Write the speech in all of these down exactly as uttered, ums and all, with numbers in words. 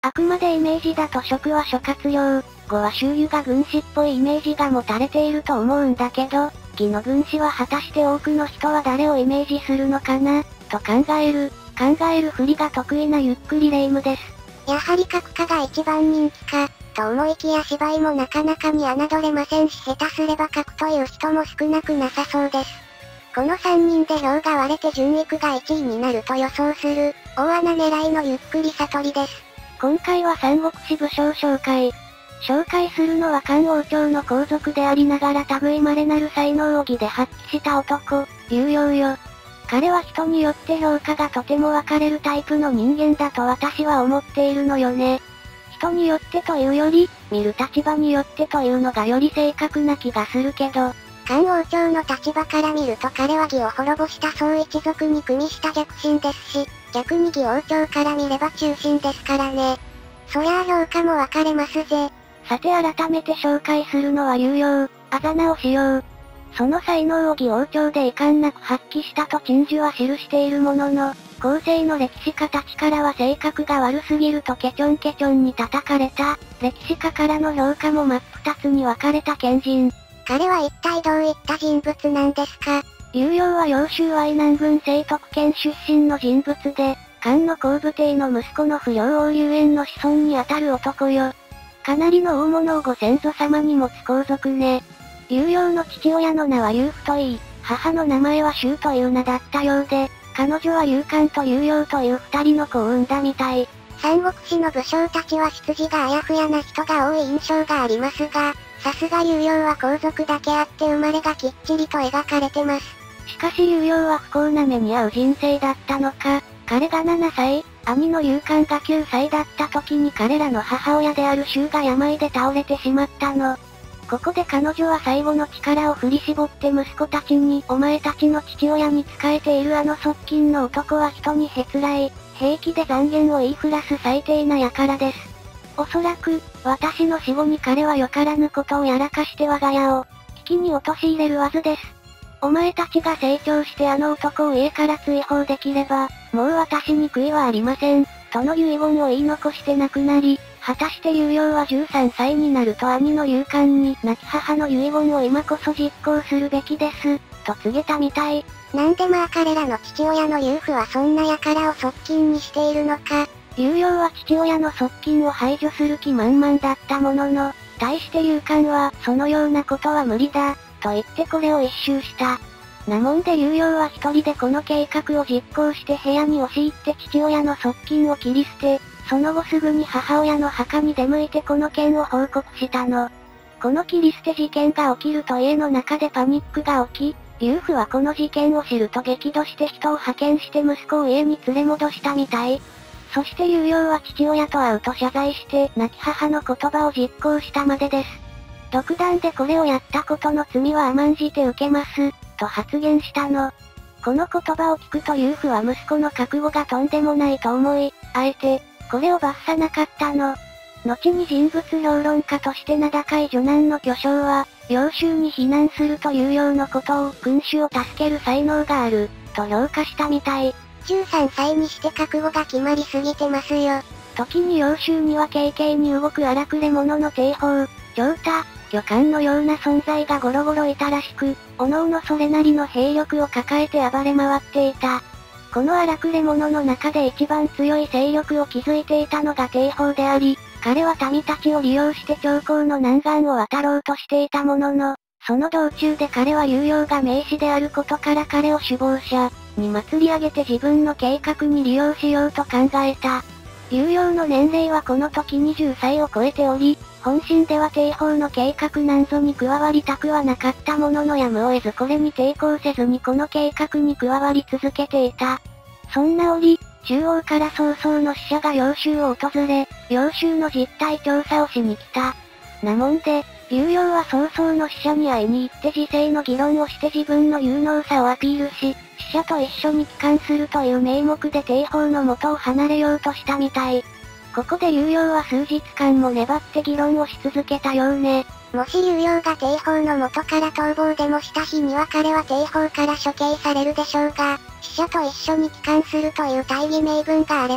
あくまでイメージだと職は諸葛亮、語は周瑜が軍師っぽいイメージが持たれていると思うんだけど、義の軍師は果たして多くの人は誰をイメージするのかな、と考える、考えるふりが得意なゆっくりレ夢ムです。 やはり角家が一番人気か、と思いきや芝居もなかなかに侮れませんし下手すれば角という人も少なくなさそうです。このさんにんで票が割れて順位区がいちいになると予想する、大穴狙いのゆっくり悟りです。 今回は三国志武将紹介。紹介するのは漢王朝の皇族でありながら類まれなる才能を義で発揮した男、劉陽よ。彼は人によって評価がとても分かれるタイプの人間だと私は思っているのよね。人によってというより、見る立場によってというのがより正確な気がするけど、 漢王朝の立場から見ると彼は義を滅ぼした宋一族に組みした逆臣ですし、逆に義王朝から見れば忠臣ですからね。そりゃあ評価も分かれますぜ。 さて改めて紹介するのは劉陽、あざ名を使用。その才能を義王朝で遺憾なく発揮したと陳寿は記しているものの、後世の歴史家たちからは性格が悪すぎるとケチョンケチョンに叩かれた、歴史家からの評価も真っ二つに分かれた賢人。 彼は一体どういった人物なんですか？ 劉陽は揚州淮南郡清徳県出身の人物で、漢の皇武帝の息子の不良王劉淵の子孫にあたる男よ。かなりの大物をご先祖様に持つ皇族ね。劉陽の父親の名は劉父といい、母の名前は周という名だったようで、彼女は劉寛と劉陽という二人の子を産んだみたい。 三国志の武将たちは出自があやふやな人が多い印象がありますが、さすが劉陽は皇族だけあって生まれがきっちりと描かれてます。 しかし劉陽は不幸な目に遭う人生だったのか、彼がななさい、兄の劉寛がきゅうさいだった時に彼らの母親である周が病で倒れてしまったの。ここで彼女は最後の力を振り絞って息子たちに、お前たちの父親に仕えているあの側近の男は人にへつらい、平気で残言を言いふらす最低な輩です。おそらく、私の死後に彼はよからぬことをやらかして我が家を、危機に陥れるわずです。お前たちが成長してあの男を家から追放できれば、もう私に悔いはありません、との遺言を言い残して亡くなり、果たして劉陽はじゅうさんさいになると兄の劉寛に亡き母の遺言を今こそ実行するべきです、と告げたみたい。 なんでまあ彼らの父親の劉父はそんな輩を側近にしているのか。 劉陽は父親の側近を排除する気満々だったものの、対して劉寛は、そのようなことは無理だ、と言ってこれを一蹴した。なもんで劉陽は一人でこの計画を実行して部屋に押し入って父親の側近を切り捨て、その後すぐに母親の墓に出向いてこの件を報告したの。この切り捨て事件が起きると家の中でパニックが起き、劉父はこの事件を知ると激怒して人を派遣して息子を家に連れ戻したみたい。そして劉陽は父親と会うと謝罪して亡き母の言葉を実行したまでです。独断でこれをやったことの罪は甘んじて受けます、と発言したの。この言葉を聞くと劉父は息子の覚悟がとんでもないと思い、あえて、これを罰さなかったの。後に人物評論家として名高い女男の巨匠は、揚州に避難するというようなことを君主を助ける才能がある、と評価したみたい。 じゅうさんさいにして覚悟が決まりすぎてますよ。 時に揚州には軽々に動く荒くれ者の帝宝、長太、巨漢のような存在がゴロゴロいたらしく、おのおのそれなりの兵力を抱えて暴れ回っていた。この荒くれ者の中で一番強い勢力を築いていたのが帝宝であり、彼は民たちを利用して長江の南岸を渡ろうとしていたものの、その道中で彼は劉陽が名士であることから彼を首謀者に祭り上げて自分の計画に利用しようと考えた。劉陽の年齢はこの時にじゅっさいを超えており、本心では帝宝の計画なんぞに加わりたくはなかったもののやむを得ずこれに抵抗せずにこの計画に加わり続けていた。そんな折、中央から曹操の使者が揚州を訪れ、揚州の実態調査をしに来た。なもんで、劉陽は曹操の使者に会いに行って時勢の議論をして自分の有能さをアピールし、使者と一緒に帰還するという名目で帝宝の元を離れようとしたみたい。ここで劉陽は数日間も粘って議論をし続けたようね。 もし劉陽が帝宝の元から逃亡でもした日には彼は帝宝から処刑されるでしょうが、使者と一緒に帰還するという大義名分があれば、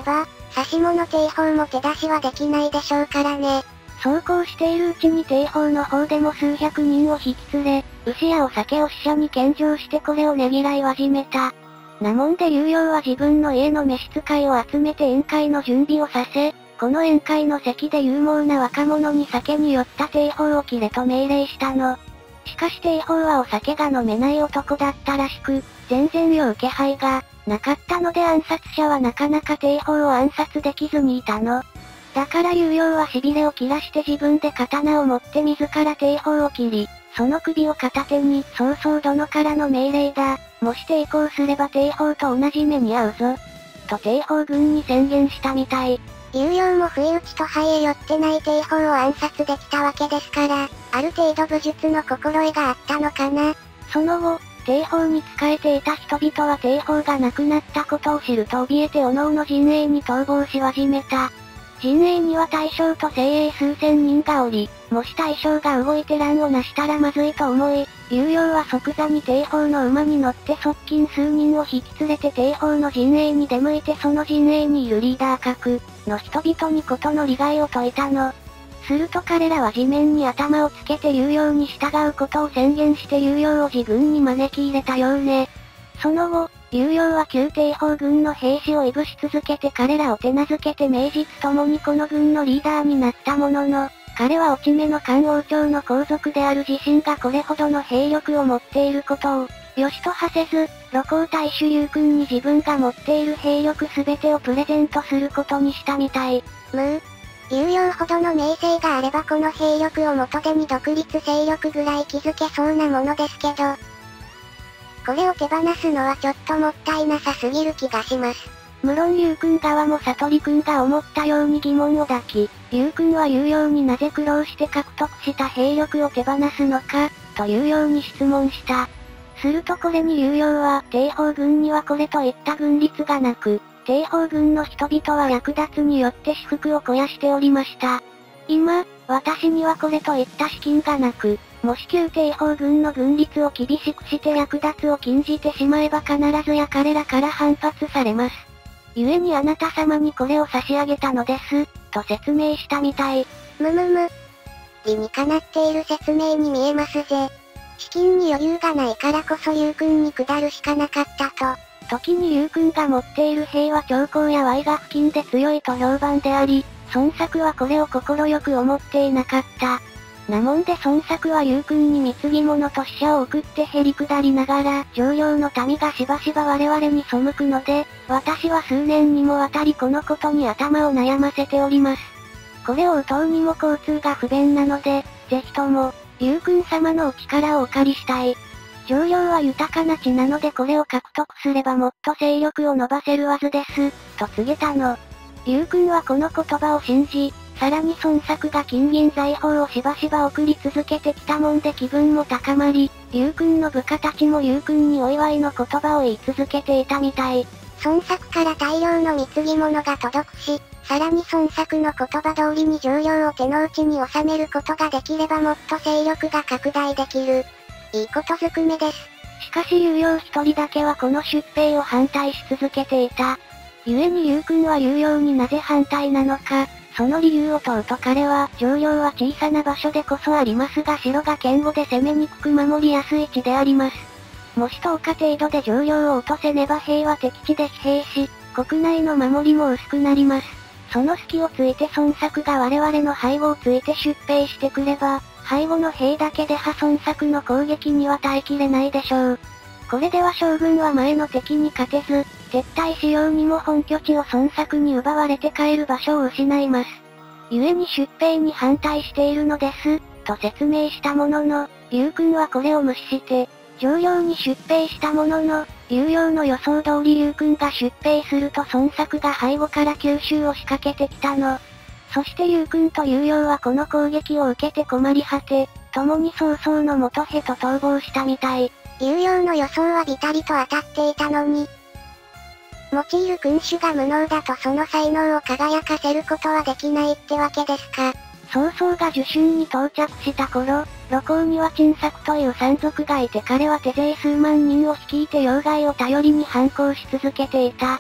指し物定法も手出しはできないでしょうからね。 そうこうしているうちに定法の方でも数百人を引き連れ、牛やお酒を死者に献上してこれをねぎらい始めた。なもんで竜陽は自分の家の召使いを集めて宴会の準備をさせ、この宴会の席で勇猛な若者に酒に酔った定法を切れと命令したの。しかし定法はお酒が飲めない男だったらしく、全然酔う気配がなかったので暗殺者はなかなか定法を暗殺できずにいたの。だから竜陽は痺れを切らして自分で刀を持って自ら定法を切り、その首を片手に、そうそう殿からの命令だ。もし抵抗すれば定法と同じ目に遭うぞ。と定法軍に宣言したみたい。 竜陽も不意打ちと肺へ寄ってない定法を暗殺できたわけですから、ある程度武術の心得があったのかな。 その後、定法に仕えていた人々は定法が亡くなったことを知ると怯えて各々陣営に逃亡し始めた。陣営には大将と精鋭数千人がおり、もし大将が動いて乱を成したらまずいと思い、竜陽は即座に定法の馬に乗って側近数人を引き連れて定法の陣営に出向いてその陣営にいるリーダー格の人々に事の利害を説いたの。すると彼らは地面に頭をつけて竜陽に従うことを宣言して竜陽を自軍に招き入れたようね。その後、竜陽は旧定法軍の兵士をいぶし続けて彼らを手なずけて名実ともにこの軍のリーダーになったものの、彼は落ち目の漢王朝の皇族である自身がこれほどの兵力を持っていることを、良しとはせず、露光大主竜君に自分が持っている兵力すべてをプレゼントすることにしたみたい。 むー。竜陽ほどの名声があればこの兵力を元手に独立勢力ぐらい築けそうなものですけど、これを手放すのはちょっともったいなさすぎる気がします。 無論竜君側も悟り君が思ったように疑問を抱き、竜君は竜陽になぜ苦労して獲得した兵力を手放すのか、と竜陽に質問した。するとこれに竜陽は、定法軍にはこれといった軍律がなく、定法軍の人々は略奪によって私腹を肥やしておりました。今、私にはこれといった資金がなく、もし旧定法軍の軍律を厳しくして略奪を禁じてしまえば必ずや彼らから反発されます。故にあなた様にこれを差し上げたのです、と説明したみたい。 むむむ。理にかなっている説明に見えますぜ。資金に余裕がないからこそ竜君に下るしかなかったと。 時に竜君が持っている兵は長江やYが付近で強いと評判であり、孫作はこれを快く思っていなかった。なもんで孫作は竜君に貢ぎ物と使者を送ってへり下りながら、上領の民がしばしば我々に背くので、私は数年にもわたりこのことに頭を悩ませております。これを打とうにも交通が不便なので、ぜひとも、竜君様のお力をお借りしたい。上領は豊かな地なのでこれを獲得すればもっと勢力を伸ばせるはずです、と告げたの。竜君はこの言葉を信じ、さらに孫作が金銀財宝をしばしば送り続けてきたもんで気分も高まり、竜君の部下たちも竜君にお祝いの言葉を言い続けていたみたい。 孫作から大量の貢ぎ物が届くし、さらに孫作の言葉通りに上領を手の内に収めることができればもっと勢力が拡大できる。いいことずくめです。 しかし竜陽一人だけはこの出兵を反対し続けていた。故に竜君は竜陽になぜ反対なのか、その理由を問うと彼は、上領は小さな場所でこそありますが城が堅固で攻めにくく守りやすい地であります。もしとおか程度で上領を落とせねば兵は敵地で疲弊し、国内の守りも薄くなります。その隙をついて孫作が我々の背後をついて出兵してくれば、背後の兵だけでは孫作の攻撃には耐えきれないでしょう。これでは将軍は前の敵に勝てず、撤退しようにも本拠地を孫作に奪われて帰る場所を失います。故に出兵に反対しているのです、と説明したものの、竜君はこれを無視して、上領に出兵したものの、竜陽の予想通り竜君が出兵すると孫作が背後から急襲を仕掛けてきたの。そして竜君と竜陽はこの攻撃を受けて困り果て、共に曹操の元へと逃亡したみたい。 竜陽の予想はビタリと当たっていたのに、用いる君主が無能だとその才能を輝かせることはできないってわけですか。 曹操が受春に到着した頃、露光には陳作という山賊がいて彼は手勢数万人を率いて要害を頼りに反抗し続けていた。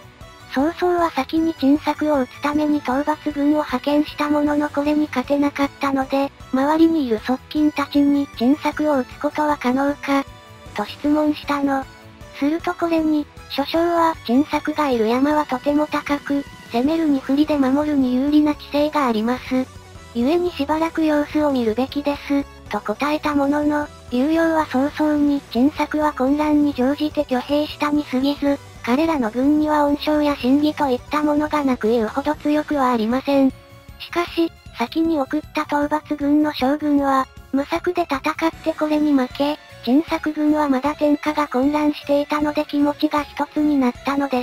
曹操は先に陳作を討つために討伐軍を派遣したもののこれに勝てなかったので、周りにいる側近たちに陳作を討つことは可能かと質問したの。するとこれに、諸将は陳作がいる山はとても高く、攻めるに不利で守るに有利な地勢があります。故にしばらく様子を見るべきです、と答えたものの、劉用は早々に陳作は混乱に乗じて挙兵したに過ぎず、彼らの軍には恩賞や審議といったものがなく言うほど強くはありません。しかし、先に送った討伐軍の将軍は、無策で戦ってこれに負け、陳作軍はまだ天下が混乱していたので気持ちが一つになったのです。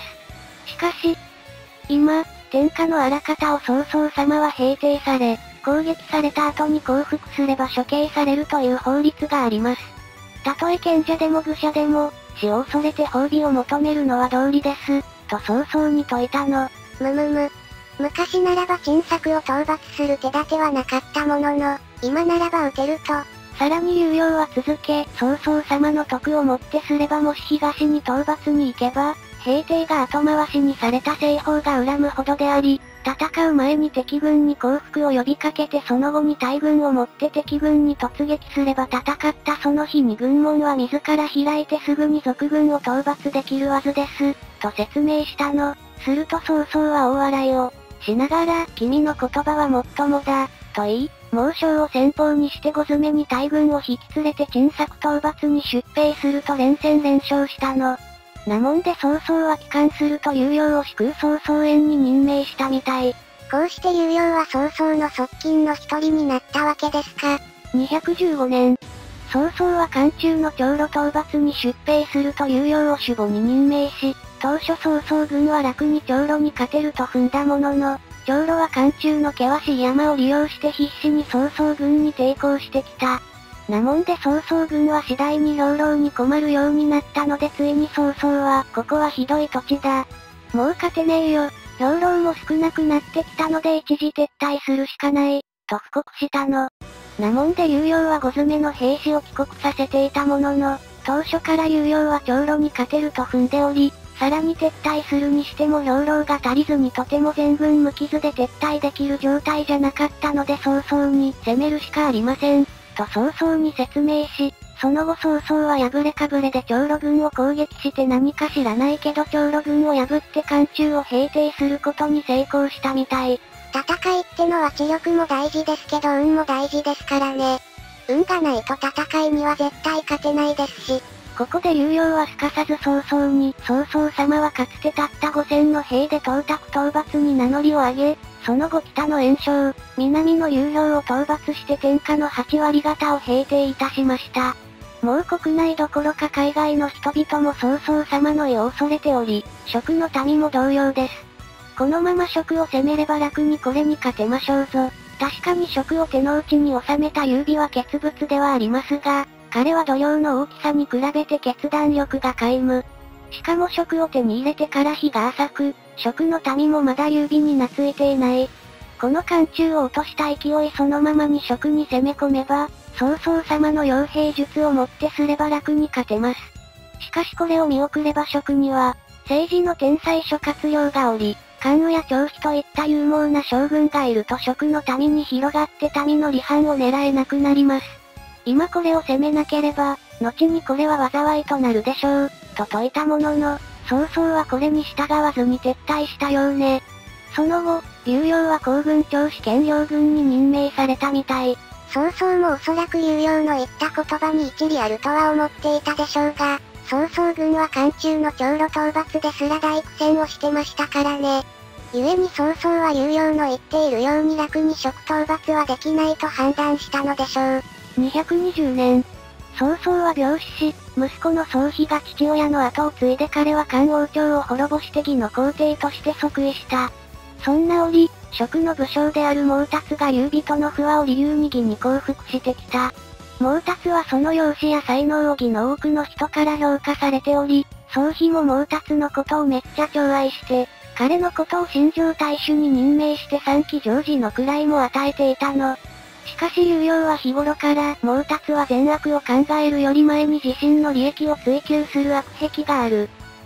しかし、今、天下のあらかたを曹操様は平定され、攻撃された後に降伏すれば処刑されるという法律があります。たとえ賢者でも愚者でも、死を恐れて褒美を求めるのは道理です、と曹操に説いたの。 むむむ。昔ならば陳作を討伐する手立てはなかったものの、今ならば撃てると。 さらに劉用は続け、曹操様の徳をもってすればもし東に討伐に行けば、平定が後回しにされた西方が恨むほどであり、戦う前に敵軍に降伏を呼びかけてその後に大軍をもって敵軍に突撃すれば戦ったその日に軍門は自ら開いてすぐに賊軍を討伐できるはずです、と説明したの。すると曹操は大笑いをしながら、君の言葉はもっともだ、と言い、猛将を先方にして五詰めに大軍を引き連れて陳作討伐に出兵すると連戦連勝したの。なもんで曹操は帰還すると劉用を至空曹操園に任命したみたい。 こうして劉用は曹操の側近の一人になったわけですか。 にひゃくじゅうごねん。曹操は漢中の長路討伐に出兵すると劉用を守護に任命し、当初曹操軍は楽に長路に勝てると踏んだものの、長路は漢中の険しい山を利用して必死に曹操軍に抵抗してきた。なもんで曹操軍は次第に兵糧に困るようになったのでついに曹操は、ここはひどい土地だ。もう勝てねえよ。兵糧も少なくなってきたので一時撤退するしかない、と布告したの。なもんで劉用は五詰めの兵士を帰国させていたものの、当初から劉用は長路に勝てると踏んでおり、さらに撤退するにしても兵糧が足りずにとても全軍無傷で撤退できる状態じゃなかったので早々に攻めるしかありません、と早々に説明し、その後曹操は破れかぶれで長路軍を攻撃して何か知らないけど長路軍を破って漢中を平定することに成功したみたい。 戦いってのは知力も大事ですけど運も大事ですからね。運がないと戦いには絶対勝てないですし。 ここで劉用はすかさず曹操に、曹操様はかつてたったごせんの兵で東卓討伐に名乗りを上げ、その後北の袁紹、南の劉氷を討伐して天下のはちわり方を平定いたしました。もう国内どころか海外の人々も曹操様の意を恐れており、蜀の民も同様です。このまま蜀を攻めれば楽にこれに勝てましょうぞ。確かに蜀を手の内に収めた劉備は傑物ではありますが、彼は度量の大きさに比べて決断力が皆無。しかも蜀を手に入れてから日が浅く、蜀の民もまだ劉備に懐いていない。この漢中を落とした勢いそのままに蜀に攻め込めば、曹操様の傭兵術をもってすれば楽に勝てます。しかしこれを見送れば蜀には、政治の天才諸葛亮がおり、関羽や張飛といった勇猛な将軍がいると蜀の民に広がって民の離反を狙えなくなります。今これを攻めなければ、後にこれは災いとなるでしょう、と説いたものの、曹操はこれに従わずに撤退したようね。その後、劉用は皇軍長司兼両軍に任命されたみたい。 曹操もおそらく劉用の言った言葉に一理あるとは思っていたでしょうが、曹操軍は漢中の長路討伐ですら大苦戦をしてましたからね。故に曹操は劉用の言っているように楽に蜀討伐はできないと判断したのでしょう。 にひゃくにじゅうねん。曹操は病死し、息子の曹丕が父親の後を継いで彼は漢王朝を滅ぼして義の皇帝として即位した。そんな折、蜀の武将である毛達が劉備との不和を理由に義に降伏してきた。毛達はその容姿や才能を義の多くの人から評価されており、曹丕も毛達のことをめっちゃ寵愛して、彼のことを新庄大主に任命して三期常時の位も与えていたの。しかし劉用は日頃から毛達は善悪を考えるより前に自身の利益を追求する悪癖がある。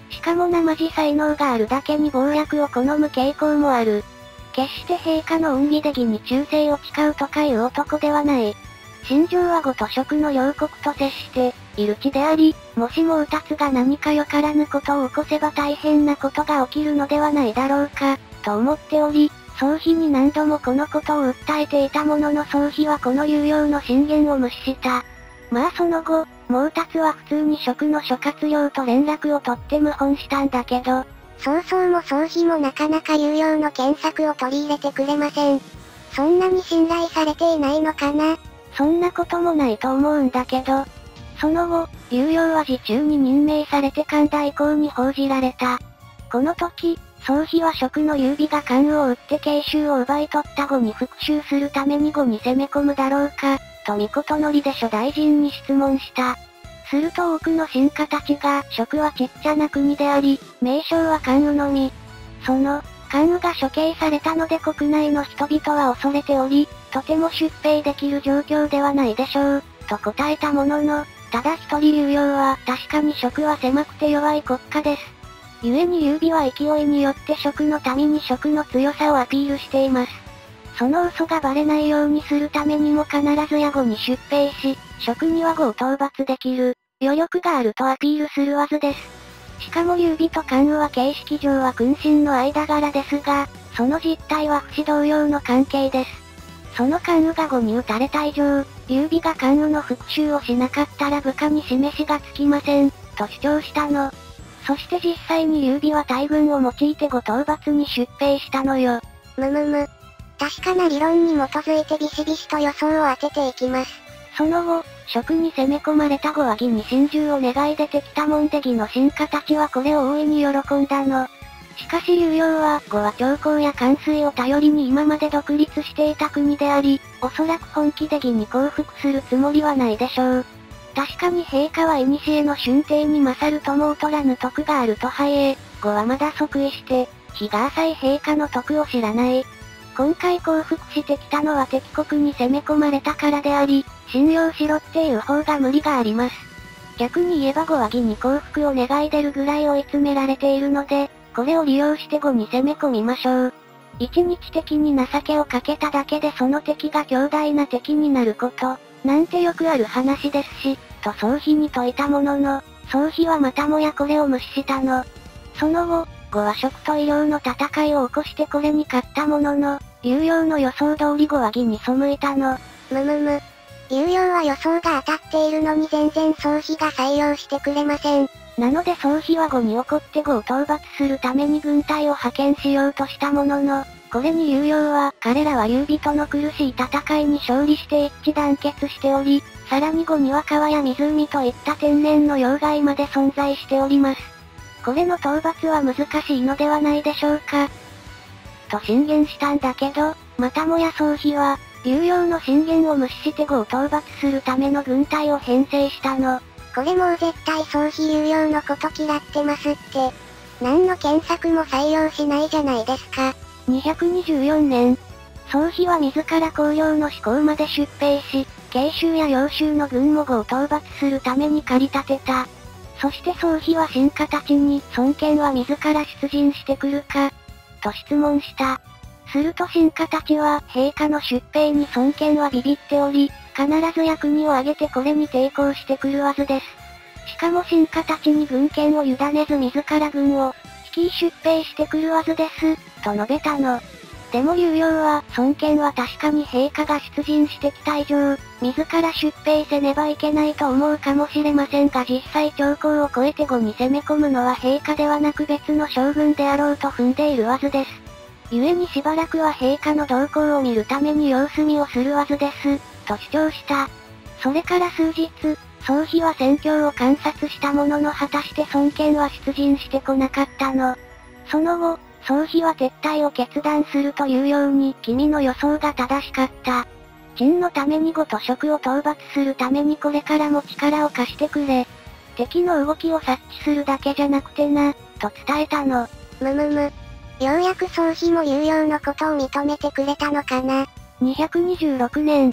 しかも生地才能があるだけに謀略を好む傾向もある。決して陛下の恩義で義に忠誠を誓うとかいう男ではない。心情は呉と蜀の両国と接して、いる地であり、もしもうたつが何かよからぬことを起こせば大変なことが起きるのではないだろうか、と思っており、宗妃に何度もこのことを訴えていたものの宗妃はこの有用の進言を無視した。まあその後、毛達は普通に蜀の諸葛亮と連絡を取って謀反したんだけど、 曹操も宗妃もなかなか有用の検索を取り入れてくれません。そんなに信頼されていないのかな？ そんなこともないと思うんだけど、その後、有用は自中に任命されて神田以降に報じられた。この時、宗妃は蜀の劉備が関羽を撃って慶州を奪い取った後に復讐するために呉に攻め込むだろうか、と御事のりで諸大臣に質問した。すると多くの臣下たちが、蜀はちっちゃな国であり、名将は関羽のみ。その、関羽が処刑されたので国内の人々は恐れており、とても出兵できる状況ではないでしょう、と答えたものの、ただ一人有用は確かに蜀は狭くて弱い国家です。故に劉備は勢いによって蜀の民に蜀の強さをアピールしています。その嘘がバレないようにするためにも必ず野後に出兵し、蜀には呉を討伐できる、余力があるとアピールするわずです。しかも劉備と関羽は形式上は君臣の間柄ですが、その実態は不死同様の関係です。その関羽が呉に撃たれた以上、劉備が関羽の復讐をしなかったら部下に示しがつきません、と主張したの。そして実際に劉備は大軍を用いて呉討伐に出兵したのよ。 むむむ。確かな理論に基づいてビシビシと予想を当てていきます。 その後、蜀に攻め込まれた呉は義に心中を願い出てきたもんで義の臣下たちはこれを大いに喜んだの。しかし有用は、呉は長江や灌水を頼りに今まで独立していた国であり、おそらく本気で義に降伏するつもりはないでしょう。確かに陛下は古の春帝に勝るとも劣らぬ徳があると拝え、呉はまだ即位して、日が浅い陛下の徳を知らない。今回降伏してきたのは敵国に攻め込まれたからであり、信用しろっていう方が無理があります。逆に言えば呉は義に降伏を願い出るぐらい追い詰められているので、これを利用して呉に攻め込みましょう。一日的に情けをかけただけでその敵が強大な敵になること、なんてよくある話ですし、と宗妃に説いたものの、宗妃はまたもやこれを無視したの。その後、呉は蜀と医療の戦いを起こしてこれに勝ったものの、有用の予想通り呉は義に背いたの。 むむむ。有用は予想が当たっているのに全然宗妃が採用してくれません。 なので宗妃は呉に怒って呉を討伐するために軍隊を派遣しようとしたものの、これに有用は、彼らは劉備との苦しい戦いに勝利して一致団結しており、さらに呉には川や湖といった天然の要害まで存在しております。これの討伐は難しいのではないでしょうか。と進言したんだけど、またもや宗妃は、有用の進言を無視して呉を討伐するための軍隊を編成したの。 これもう絶対宗妃有用のこと嫌ってますって。何の検索も採用しないじゃないですか。 にひゃくにじゅうよねん、宗妃は自ら公領の始皇まで出兵し、慶州や揚州の軍も呉を討伐するために駆り立てた。そして宗妃は臣下たちに、孫権は自ら出陣してくるか、と質問した。すると臣下たちは、陛下の出兵に孫権はビビっており、必ずや国を挙げてこれに抵抗してくるはずです。しかも臣下たちに軍権を委ねず自ら軍を、率い出兵してくるはずです、と述べたの。でも有用は、孫権は確かに陛下が出陣してきた以上、自ら出兵せねばいけないと思うかもしれませんが実際長江を越えて呉に攻め込むのは陛下ではなく別の将軍であろうと踏んでいるはずです。故にしばらくは陛下の動向を見るために様子見をするはずです、と主張した。それから数日、宗妃は戦況を観察したものの果たして孫権は出陣してこなかったの。その後、宗妃は撤退を決断するというように君の予想が正しかった。陳のために呉と蜀を討伐するためにこれからも力を貸してくれ。敵の動きを察知するだけじゃなくてな、と伝えたの。 むむむ。ようやく宗妃も有用のことを認めてくれたのかな。 にひゃくにじゅうろくねん、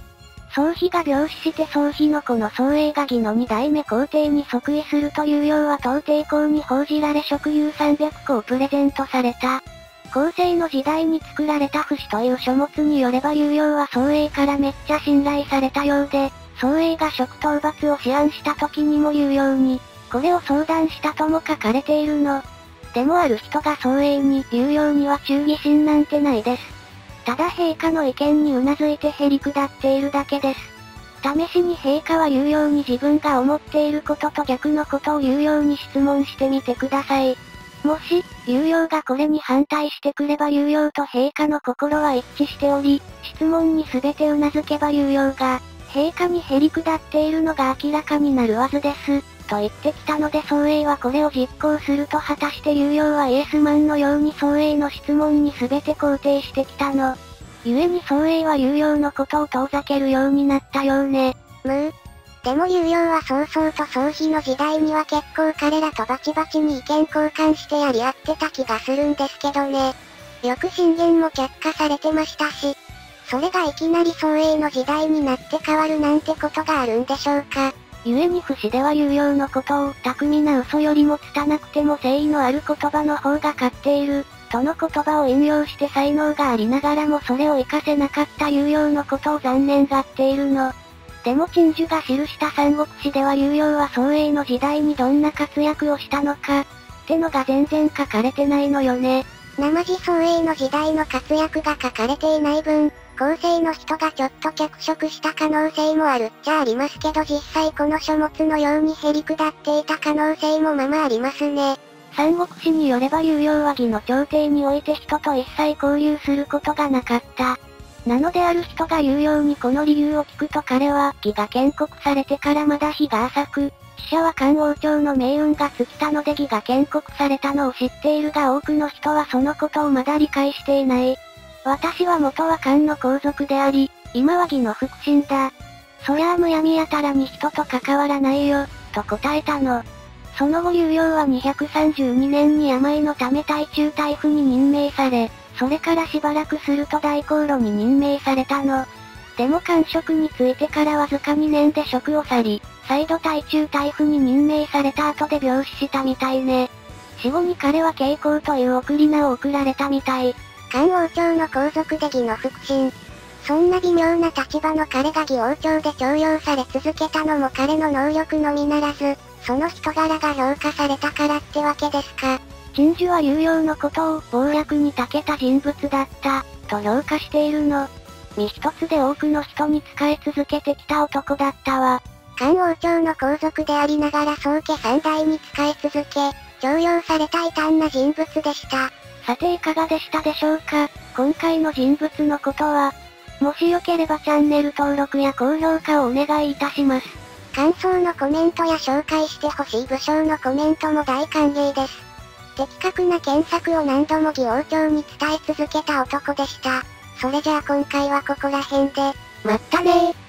宗妃が病死して宗妃の子の宗英が義の二代目皇帝に即位するというようは当帝公に報じられ職有さんびゃくこをプレゼントされた。後世の時代に作られた不死という書物によれば有用は宗英からめっちゃ信頼されたようで、宗英が職討伐を思案した時にも有用に、これを相談したとも書かれているの。でもある人が宗英に有用には忠義心なんてないです。ただ陛下の意見に頷いてへり下っているだけです。試しに陛下は有用に自分が思っていることと逆のことを有用に質問してみてください。もし、有用がこれに反対してくれば有用と陛下の心は一致しており、質問に全て頷けば有用が、陛下にへり下っているのが明らかになるはずです、と言ってきたので宗英はこれを実行すると果たして有用はイエスマンのように宗英の質問に全て肯定してきたの。故に宗英は有用のことを遠ざけるようになったようね。 むー。でも有用は曹操と宗妃の時代には結構彼らとバチバチに意見交換してやり合ってた気がするんですけどね。よく進言も却下されてましたし。それがいきなり宗英の時代になって変わるなんてことがあるんでしょうか。 故に不死では有用のことを巧みな嘘よりも拙くても誠意のある言葉の方が勝っている、との言葉を引用して才能がありながらもそれを活かせなかった有用のことを残念がっているの。でも陳寿が記した三国志では有用は宗英の時代にどんな活躍をしたのか、ってのが全然書かれてないのよね。 生地宗英の時代の活躍が書かれていない分、後世の人がちょっと脚色した可能性もあるっちゃありますけど実際この書物のようにへり下っていた可能性もままありますね。 三国志によれば有用は義の朝廷において人と一切交流することがなかった。なのである人が有用にこの理由を聞くと彼は義が建国されてからまだ日が浅く、死者は漢王朝の命運が尽きたので義が建国されたのを知っているが多くの人はそのことをまだ理解していない。私は元は漢の皇族であり、今は義の腹心だ。そりゃあむやみやたらに人と関わらないよ、と答えたの。その後有用はにひゃくさんじゅうにねんに病のため大中大夫に任命され、それからしばらくすると大航路に任命されたの。でも官職についてからわずかにねんで職を去り、再度大中大夫に任命された後で病死したみたいね。死後に彼は慶光という贈り名を贈られたみたい。 漢王朝の皇族で義の腹心。そんな微妙な立場の彼が義王朝で重用され続けたのも彼の能力のみならず、その人柄が評価されたからってわけですか。 陳寿は有用のことを謀略に長けた人物だった、と評価しているの。身一つで多くの人に仕え続けてきた男だったわ。 漢王朝の皇族でありながら宗家三代に仕え続け、重用された異端な人物でした。 さていかがでしたでしょうか。今回の人物のことは、もしよければチャンネル登録や高評価をお願いいたします。 感想のコメントや紹介してほしい武将のコメントも大歓迎です。的確な検索を何度も義王朝に伝え続けた男でした。それじゃあ今回はここら辺で、まったねー。